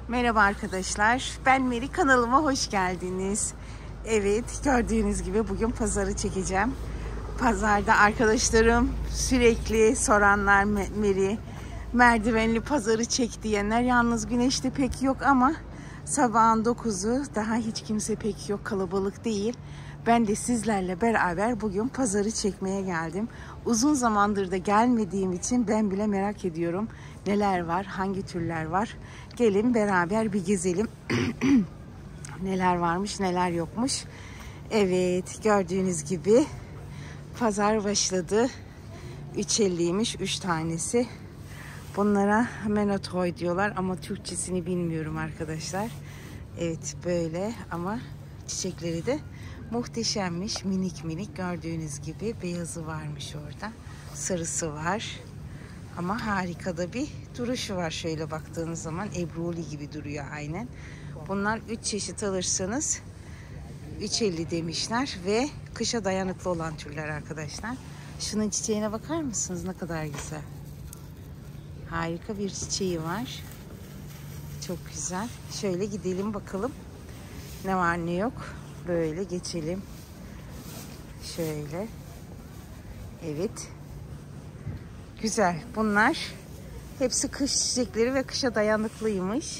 Merhaba arkadaşlar, ben Meri, kanalıma hoş geldiniz. Evet, gördüğünüz gibi bugün pazarı çekeceğim. Pazarda arkadaşlarım sürekli soranlar, Meri merdivenli pazarı çek diyenler. Yalnız güneşte pek yok ama sabahın 9'u, daha hiç kimse pek yok, kalabalık değil. Ben de sizlerle beraber bugün pazarı çekmeye geldim. Uzun zamandır da gelmediğim için ben bile merak ediyorum. Neler var, hangi türler var? Gelin beraber bir gezelim. Neler varmış, neler yokmuş. Evet, gördüğünüz gibi pazar başladı. 3.50'ymiş 3 tanesi. Bunlara menotoy diyorlar ama Türkçesini bilmiyorum arkadaşlar. Evet, böyle ama çiçekleri de muhteşemmiş. Minik minik, gördüğünüz gibi beyazı varmış orada. Sarısı var. Ama harika da bir duruşu var. Şöyle baktığınız zaman ebruli gibi duruyor aynen. Bunlar 3 çeşit alırsanız 3.50 demişler ve kışa dayanıklı olan türler arkadaşlar. Şunun çiçeğine bakar mısınız? Ne kadar güzel. Harika bir çiçeği var. Çok güzel. Şöyle gidelim bakalım. Ne var ne yok. Böyle geçelim. Şöyle. Evet. Güzel. Bunlar hepsi kış çiçekleri ve kışa dayanıklıymış.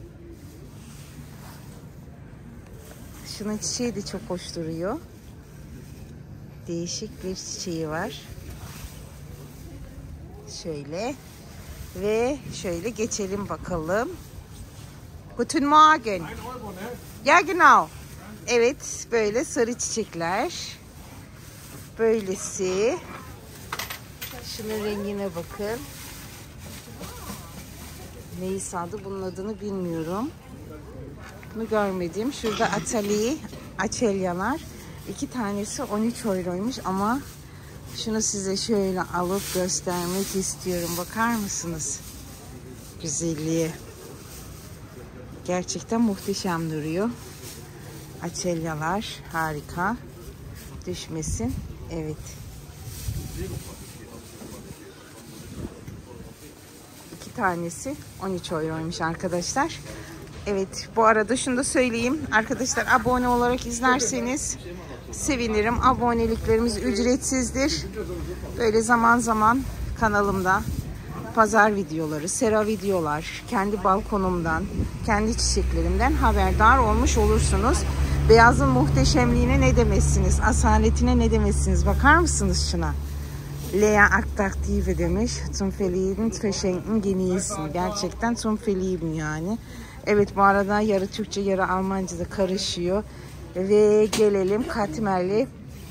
Şunun çiçeği de çok hoş duruyor. Değişik bir çiçeği var. Şöyle. Ve şöyle geçelim bakalım. Guten Morgen. Ja, genau. Evet, böyle sarı çiçekler. Böylesi. Şunun rengine bakın. Neyse adı, bunun adını bilmiyorum. Bunu görmedim. Şurada açelyalar. 2 tanesi 13 euroymuş ama şunu size şöyle alıp göstermek istiyorum. Bakar mısınız? Güzelliğe. Gerçekten muhteşem duruyor. Açelyalar harika. Düşmesin. Evet. Tanesi 13 euroymuş arkadaşlar. Evet, bu arada şunu da söyleyeyim arkadaşlar, abone olarak izlerseniz sevinirim. Aboneliklerimiz ücretsizdir. Böyle zaman zaman kanalımda pazar videoları, sera videolar, kendi balkonumdan, kendi çiçeklerimden haberdar olmuş olursunuz. Beyazın muhteşemliğine ne demezsiniz, asaletine ne demezsiniz, bakar mısınız şuna? Lea attraktive demiş. Zum Verlieben, Verschenken, genießen. Gerçekten zum Verlieben yani. Evet, bu arada yarı Türkçe yarı Almanca da karışıyor. Ve gelelim katmerli.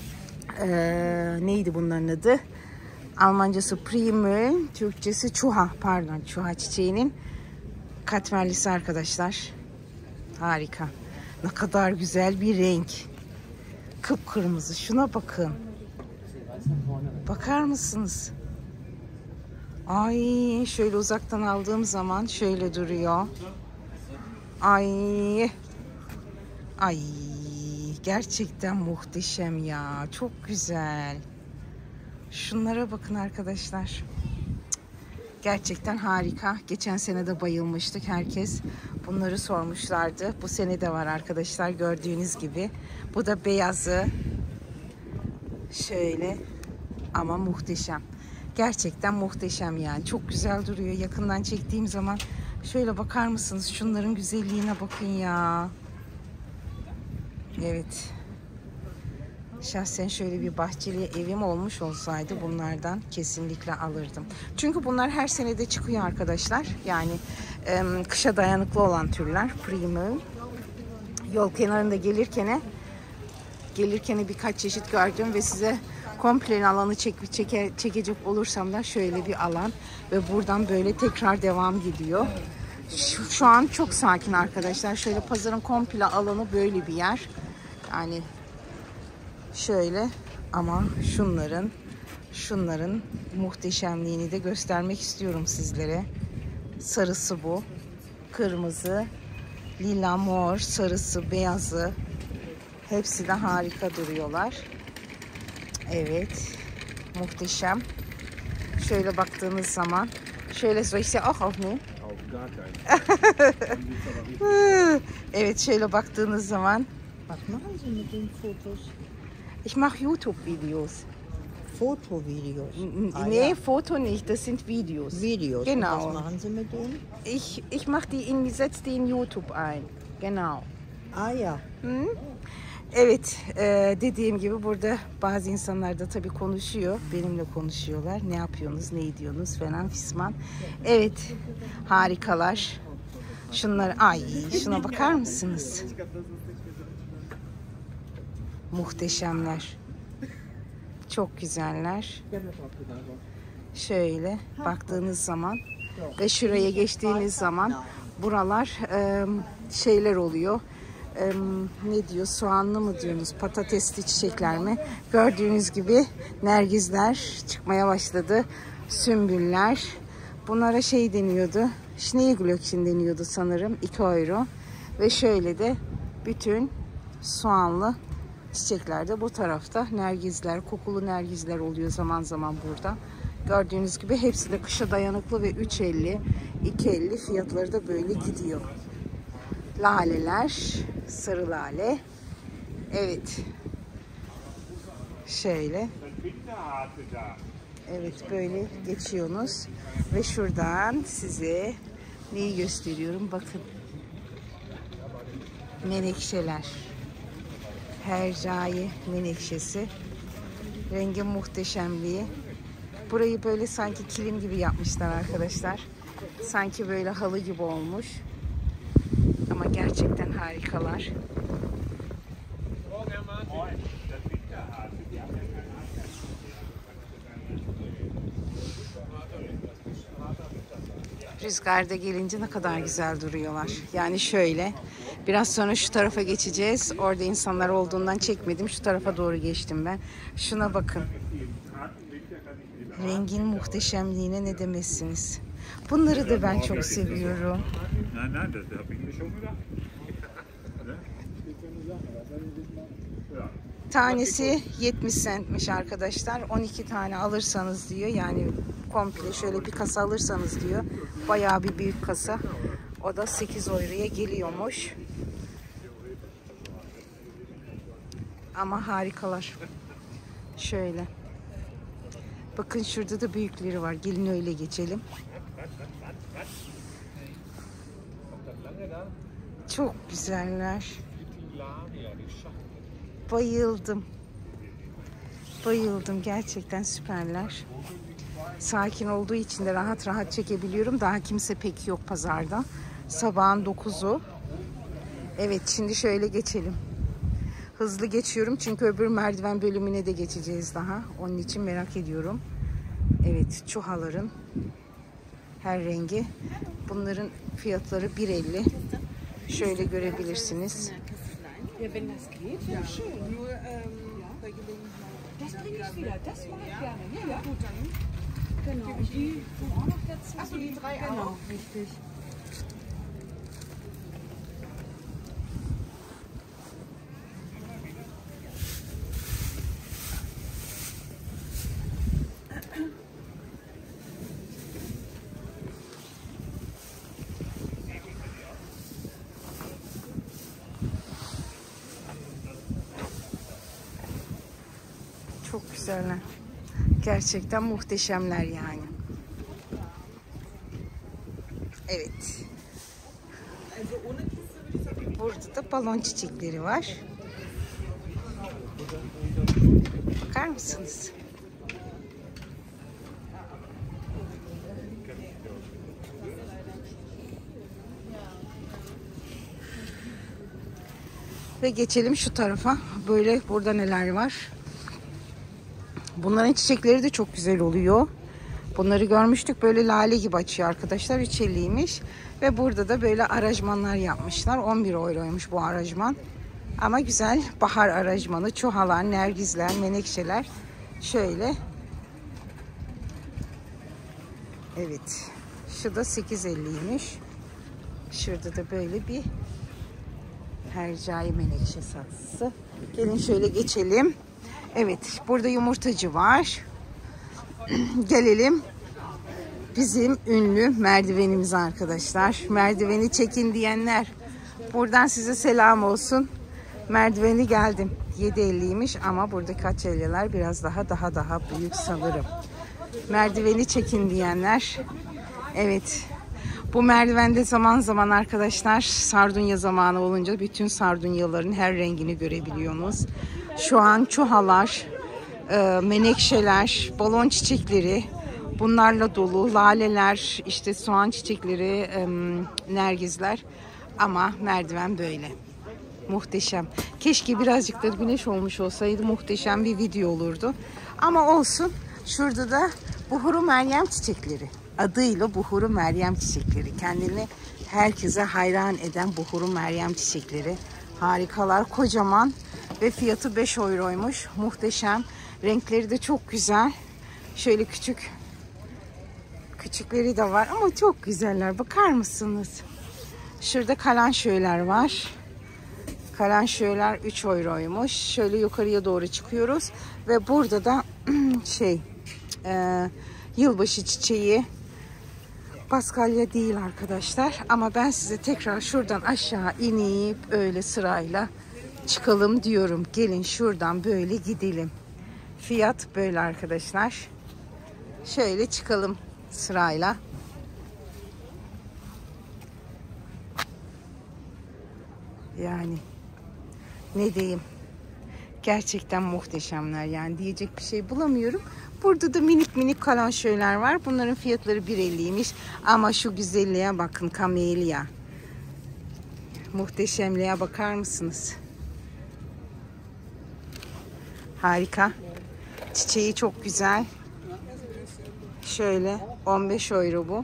Neydi bunların adı? Almancası Primül, Türkçesi Çuha. Pardon, Çuha çiçeğinin katmerlisi arkadaşlar. Harika. Ne kadar güzel bir renk. Kıpkırmızı. Şuna bakın. Bakar mısınız? Ay, şöyle uzaktan aldığım zaman şöyle duruyor. Ay. Ay. Gerçekten muhteşem ya. Çok güzel. Şunlara bakın arkadaşlar. Gerçekten harika. Geçen sene de bayılmıştık. Herkes bunları sormuşlardı. Bu sene de var arkadaşlar, gördüğünüz gibi. Bu da beyazı. Şöyle. Ama muhteşem. Gerçekten muhteşem yani. Çok güzel duruyor. Yakından çektiğim zaman şöyle bakar mısınız? Şunların güzelliğine bakın ya. Evet. Şahsen şöyle bir bahçeli evim olmuş olsaydı bunlardan kesinlikle alırdım. Çünkü bunlar her senede çıkıyor arkadaşlar. Yani kışa dayanıklı olan türler. Primül. Yol kenarında gelirken birkaç çeşit gördüm ve size komple alanı çekecek olursam da şöyle bir alan ve buradan böyle tekrar devam gidiyor. Şu an çok sakin arkadaşlar. Şöyle pazarın komple alanı böyle bir yer. Yani şöyle, ama şunların muhteşemliğini de göstermek istiyorum sizlere. Sarısı bu, kırmızı, lila, mor, sarısı, beyazı. Hepsi de harika duruyorlar. Evet, muhteşem. Şöyle baktığınız zaman, şöyle soll ich sie auch aufnehmen? Evet, şöyle baktığınız zaman. Was machen Sie mit den Fotos? Ich mache YouTube-Videos. Fotovideos? Nee, Ja. Foto nicht, das sind Videos. Videos. Genau. Und was machen Sie mit denen? Ich mache die setze die in YouTube ein. Genau. Ah ja. Evet, dediğim gibi burada bazı insanlar da tabii konuşuyor. Benimle konuşuyorlar. Ne yapıyorsunuz, ne ediyorsunuz falan fisman. Evet, harikalar. Şunlar, ay şuna bakar mısınız? Muhteşemler. Çok güzeller. Şöyle baktığınız zaman ve şuraya geçtiğiniz zaman buralar şeyler oluyor. Ne diyor, soğanlı mı diyorsunuz, patatesli çiçekler mi? Gördüğünüz gibi nergizler çıkmaya başladı. Sümbüller. Bunlara şey deniyordu. Schneeglöckchen deniyordu sanırım. 2 euro. Ve şöyle de bütün soğanlı çiçekler de bu tarafta. Nergizler, kokulu nergizler oluyor zaman zaman burada. Gördüğünüz gibi hepsi de kışa dayanıklı ve 3.50, 2.50 fiyatları da böyle gidiyor. Laleler, sarı lale. Evet. Şöyle. Evet, böyle geçiyorsunuz. Ve şuradan size neyi gösteriyorum? Bakın. Menekşeler. Hercai menekşesi. Rengin muhteşemliği. Burayı böyle sanki kilim gibi yapmışlar arkadaşlar. Sanki böyle halı gibi olmuş. Ama gerçekten harikalar. Rüzgarda gelince ne kadar güzel duruyorlar. Yani şöyle. Biraz sonra şu tarafa geçeceğiz. Orada insanlar olduğundan çekmedim. Şu tarafa doğru geçtim ben. Şuna bakın. Rengin muhteşemliğine ne demezsiniz. Bunları da ben çok seviyorum. Tanesi 70 centmiş arkadaşlar. 12 tane alırsanız diyor. Yani komple şöyle bir kasa alırsanız diyor. Bayağı bir büyük kasa. O da 8 euroya geliyormuş. Ama harikalar. Şöyle. Bakın şurada da büyükleri var. Gelin öyle geçelim. Çok güzeller. Bayıldım. Bayıldım. Gerçekten süperler. Sakin olduğu için de rahat rahat çekebiliyorum. Daha kimse pek yok pazarda. Sabahın 9'u. Evet, şimdi şöyle geçelim. Hızlı geçiyorum çünkü öbür merdiven bölümüne de geçeceğiz daha. Onun için merak ediyorum. Evet, çuhaların her rengi. Bunların fiyatları 1.50. Şöyle görebilirsiniz. Çok güzeller. Gerçekten muhteşemler yani. Evet. Burada da balon çiçekleri var. Bakar mısınız? Ve geçelim şu tarafa. Böyle burada neler var? Bunların çiçekleri de çok güzel oluyor. Bunları görmüştük. Böyle lale gibi açıyor arkadaşlar. 3.50'ymiş. Ve burada da böyle aranjmanlar yapmışlar. 11 euroymuş bu aranjman. Ama güzel bahar aranjmanı. Çuhalar, nergizler, menekşeler. Şöyle. Evet. Şu da 8.50'ymiş. Şurada da böyle bir hercai menekşe saksısı. Gelin şöyle geçelim. Evet, burada yumurtacı var. Gelelim bizim ünlü merdivenimiz arkadaşlar. Merdiveni çekin diyenler, buradan size selam olsun. Merdiveni geldim. 7.50'ymiş ama buradaki açelyeler biraz daha büyük sanırım. Merdiveni çekin diyenler. Evet. Bu merdivende zaman zaman arkadaşlar sardunya zamanı olunca bütün sardunyaların her rengini görebiliyorsunuz. Şu an çuhalar, menekşeler, balon çiçekleri bunlarla dolu. Laleler, işte soğan çiçekleri, nergizler. Ama merdiven böyle. Muhteşem. Keşke birazcık da güneş olmuş olsaydı muhteşem bir video olurdu. Ama olsun. Şurada da buhuru Meryem çiçekleri. Adıyla buhuru Meryem çiçekleri. Kendini herkese hayran eden buhuru Meryem çiçekleri. Harikalar. Kocaman ve fiyatı 5 euroymuş. Muhteşem. Renkleri de çok güzel. Şöyle küçükleri de var ama çok güzeller. Bakar mısınız? Şurada kalanşöyler var. Kalanşöyler 3 euroymuş. Şöyle yukarıya doğru çıkıyoruz. Ve burada da yılbaşı çiçeği. Paskalya değil arkadaşlar. Ama ben size tekrar şuradan aşağı inip öyle sırayla çıkalım diyorum. Gelin şuradan böyle gidelim. Fiyat böyle arkadaşlar. Şöyle çıkalım sırayla. Yani ne diyeyim? Gerçekten muhteşemler. Yani diyecek bir şey bulamıyorum. Burada da minik kalanşöyler var. Bunların fiyatları 1.50'ymiş. Ama şu güzelliğe bakın. Kamelya. Muhteşemliğe bakar mısınız? Harika. Çiçeği çok güzel. Şöyle 15 euro bu.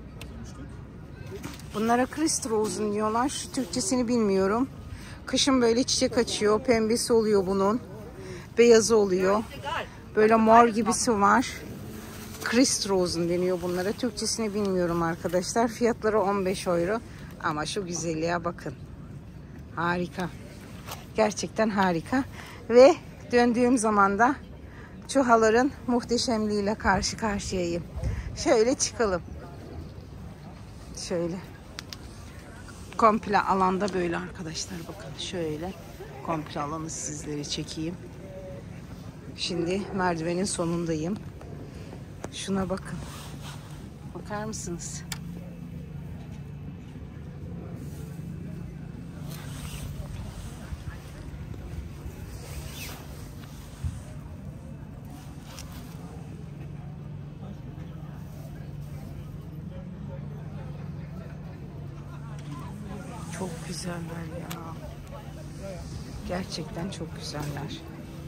Bunlara Christrosen diyorlar. Türkçesini bilmiyorum. Kışın böyle çiçek açıyor. Pembesi oluyor bunun. Beyazı oluyor. Böyle mor gibisi var. Christrosen deniyor bunlara. Türkçesini bilmiyorum arkadaşlar. Fiyatları 15 euro. Ama şu güzelliğe bakın. Harika. Gerçekten harika. Ve döndüğüm zaman da çuhaların muhteşemliğiyle karşı karşıyayım. Şöyle çıkalım. Şöyle. Komple alanda böyle arkadaşlar, bakın şöyle komple alanı sizlere çekeyim. Şimdi merdivenin sonundayım. Şuna bakın. Bakar mısınız? Çok güzeller ya. Gerçekten çok güzeller.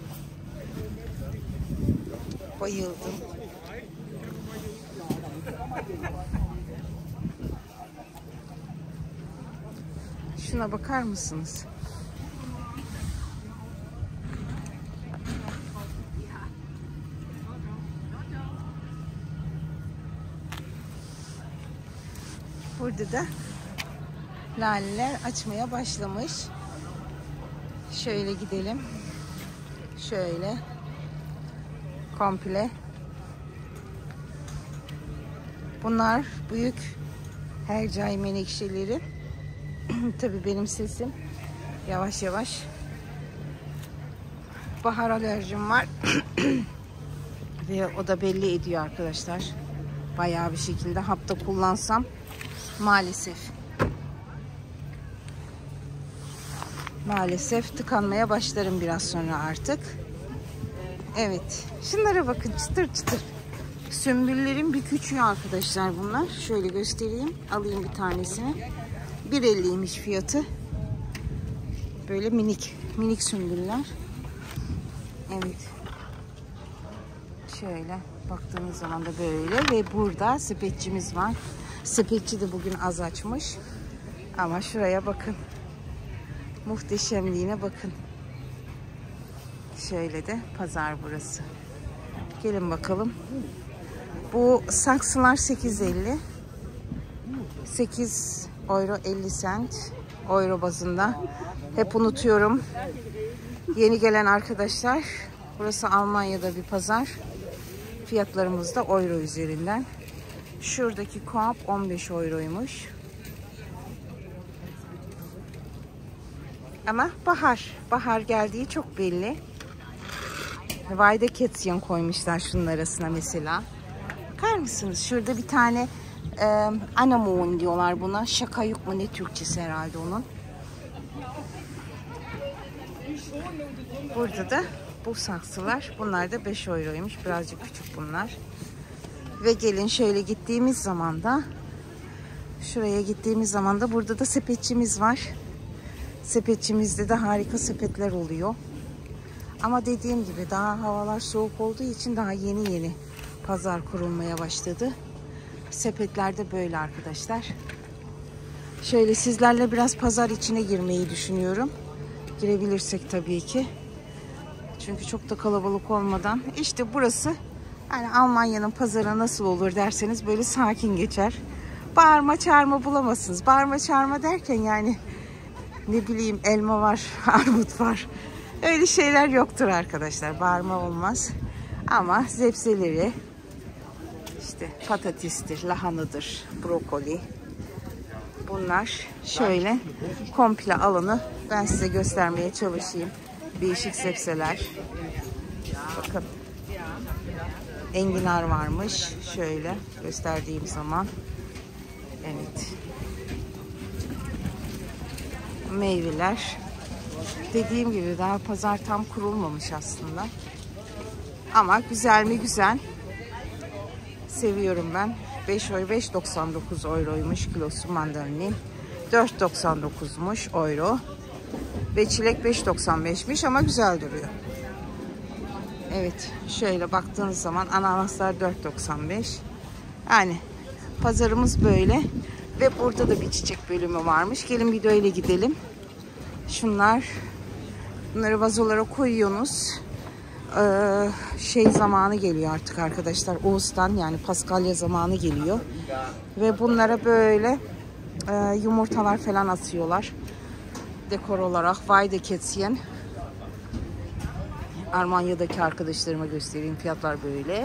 Bayıldım. Şuna bakar mısınız? Burada da laleler açmaya başlamış. Şöyle gidelim. Şöyle. Komple. Bunlar büyük hercai menekşeleri. Tabii benim sesim yavaş yavaş. Bahar alerjim var. Ve o da belli ediyor arkadaşlar. Bayağı bir şekilde hapta kullansam maalesef tıkanmaya başlarım biraz sonra artık. Evet. Şunlara bakın, çıtır çıtır. Sümbüllerin bir küçüğü arkadaşlar bunlar. Şöyle göstereyim. Alayım bir tanesini. 1.50'ymiş fiyatı. Böyle minik sümbüller. Evet. Şöyle baktığınız zaman da böyle. Ve burada sepetçimiz var. Sepetçi de bugün az açmış. Ama şuraya bakın. Muhteşemliğine bakın. Şöyle de pazar burası. Gelin bakalım. Bu saksılar 8.50. 8 euro 50 cent. Euro bazında. Hep unutuyorum. Yeni gelen arkadaşlar. Burası Almanya'da bir pazar. Fiyatlarımız da euro üzerinden. Şuradaki koop 15 euroymuş. Ama bahar geldiği çok belli. Weidekätzchen koymuşlar şunun arasına mesela. Bakar mısınız? Şurada bir tane Anemone diyorlar buna. Şakayuk mu ne Türkçesi herhalde onun. Burada da bu saksılar. Bunlar da 5 euroymuş. Birazcık küçük bunlar. Ve gelin şöyle gittiğimiz zaman da şuraya gittiğimiz zaman da burada da sepetçimiz var. Sepetçimizde de harika sepetler oluyor. Ama dediğim gibi daha havalar soğuk olduğu için daha yeni pazar kurulmaya başladı. Sepetler de böyle arkadaşlar. Şöyle sizlerle biraz pazar içine girmeyi düşünüyorum. Girebilirsek tabii ki. Çünkü çok da kalabalık olmadan. İşte burası yani Almanya'nın pazarı nasıl olur derseniz böyle sakin geçer. Bağırma çağırma bulamazsınız. Bağırma çağırma derken yani ne bileyim elma var, armut var. Öyle şeyler yoktur arkadaşlar. Bağırma olmaz. Ama zepseleri, işte patatestir, lahanadır, brokoli. Bunlar şöyle komple alanı ben size göstermeye çalışayım. Değişik zepseler. Bakın. Enginar varmış. Şöyle gösterdiğim zaman. Evet. Meyveler. Dediğim gibi daha pazar tam kurulmamış aslında. Ama güzel mi? Güzel. Seviyorum ben. 5.99 euroymuş kilosu mandalinin. 4.99'muş euro. Ve çilek 5.95'miş ama güzel duruyor. Evet. Şöyle baktığınız zaman ananaslar 4.95. Yani pazarımız böyle. Ve burada da bir çiçek bölümü varmış. Gelin videoyla gidelim. Bunları vazolara koyuyorsunuz. Zamanı geliyor artık arkadaşlar. Oğuz'dan yani Paskalya zamanı geliyor. Ve bunlara böyle yumurtalar falan atıyorlar. Dekor olarak Weidekätzchen. Almanya'daki arkadaşlarıma göstereyim. Fiyatlar böyle.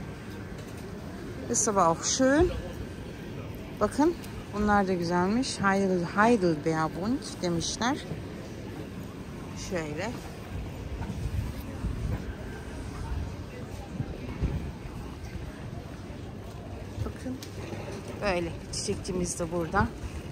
Ist aber auch schön. Bakın bunlar da güzelmiş. Heidelbeerbund demişler. Şöyle. Bakın. Böyle. Çiçekçimiz de burada.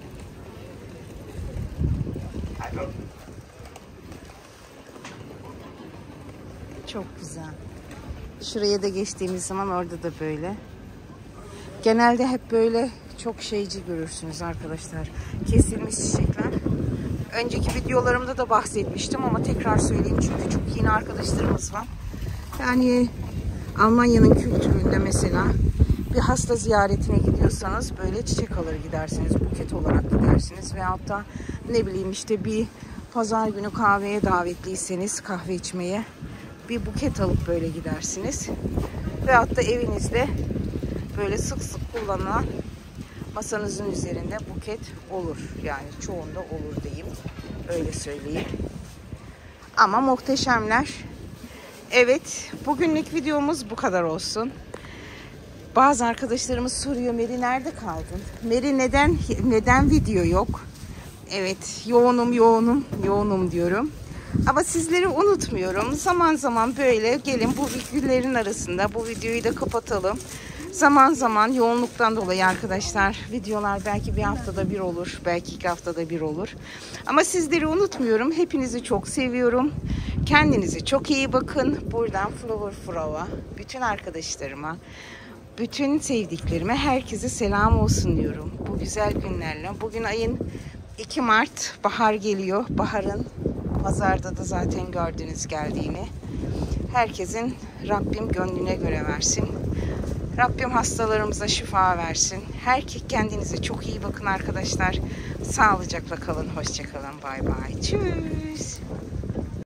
Çok güzel. Şuraya da geçtiğimiz zaman orada da böyle. Genelde hep böyle çok şeyci görürsünüz arkadaşlar. Kesilmiş çiçekler. Önceki videolarımda da bahsetmiştim ama tekrar söyleyeyim çünkü çok yeni arkadaşlarımız var. Yani Almanya'nın kültüründe mesela bir hasta ziyaretine gidiyorsanız böyle çiçek alır gidersiniz. Buket olarak gidersiniz. Veyahut da ne bileyim işte bir pazar günü kahveye davetliyseniz kahve içmeye bir buket alıp böyle gidersiniz. Veyahut da evinizde böyle sık sık kullanılan masanızın üzerinde buket olur. Yani çoğunda olur diyeyim. Öyle söyleyeyim. Ama muhteşemler. Evet, bugünlük videomuz bu kadar olsun. Bazı arkadaşlarımız soruyor, Meri nerede kaldın? Meri neden video yok? Evet, yoğunum diyorum. Ama sizleri unutmuyorum. Zaman zaman böyle gelin bu videoların arasında bu videoyu da kapatalım. Zaman zaman yoğunluktan dolayı arkadaşlar videolar belki bir haftada bir olur, belki 2 haftada bir olur. Ama sizleri unutmuyorum. Hepinizi çok seviyorum. Kendinize çok iyi bakın. Buradan Flower Frau'a, bütün arkadaşlarıma, bütün sevdiklerime herkese selam olsun diyorum. Bu güzel günlerle. Bugün ayın 2 Mart, bahar geliyor. Baharın pazarda da zaten gördünüz geldiğini. Herkesin Rabbim gönlüne göre versin. Rabbim hastalarımıza şifa versin. Kendinize çok iyi bakın arkadaşlar. Sağlıcakla kalın. Hoşça kalın. Bay bay. Tschüss.